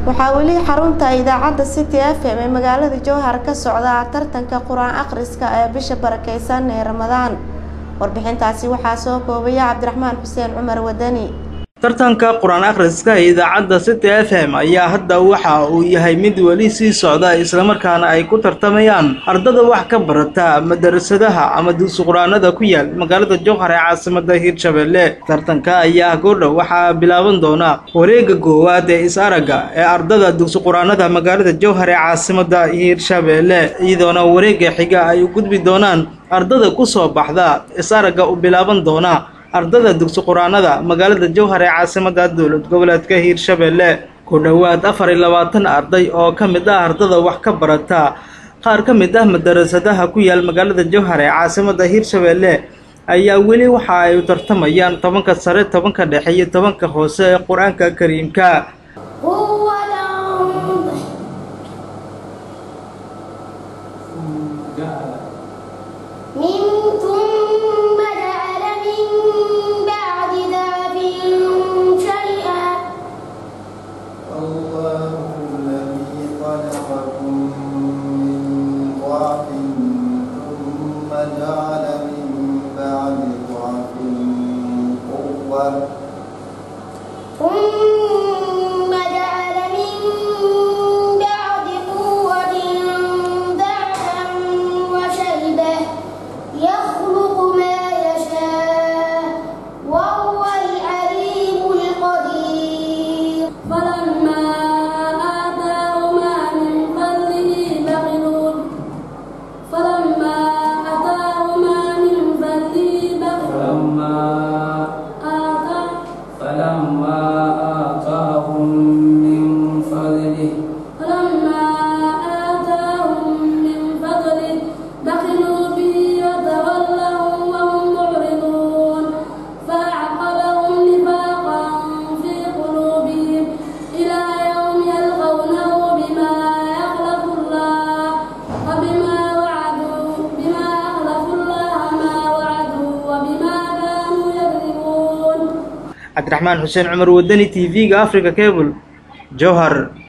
waxaa weli xarunta idaacadda City FM ee magaalada Jowhar ka socda tartanka Quraan akhriska ee bisha barakeysan ee Ramadaan. Warbixintaasi waxaa soo koobaya Cabdiraxmaan Xuseen Cumar Wadani. tartanka Quraan akhriska ee idaacadda City FM ayaa hadda waxa uu yahay mid wali sii socda isla markaana ay ku tartamayaan ardada wax ka barata madrasadaha ama dugsi quraanada ku yaal magaalada Jowhar ee caasimadda Hirshabelle. tartanka ayaa go'dhow waxa bilaaban doona wareegga koowaad ee is-araga ee ardada dugsi quraanada magaalada Jowhar ee caasimadda Hirshabelle, iyadoona wareegga xiga ay u gudbi doonaan ardada ku soo baxda is-araga u bilaaban doona ardada dugsi quraanada magaalada Jowhar ee caasimadda dowlad goboleedka Hirshabelle. ku dhawaad 24 arday oo kamid ah ardada wax ka barata qaar kamid ah madrasadaha ku yaal magaalada Jowhar ee caasimadda Hirshabelle ayaa weli waxa ay u tartamayaan 10ka sare, 10ka dhexe iyo 10ka hoose ee Quraanka Kariimka. Cabdiraxmaan Xuseen Cumar Wadani, TV-ga Africa Cable, Jowhar.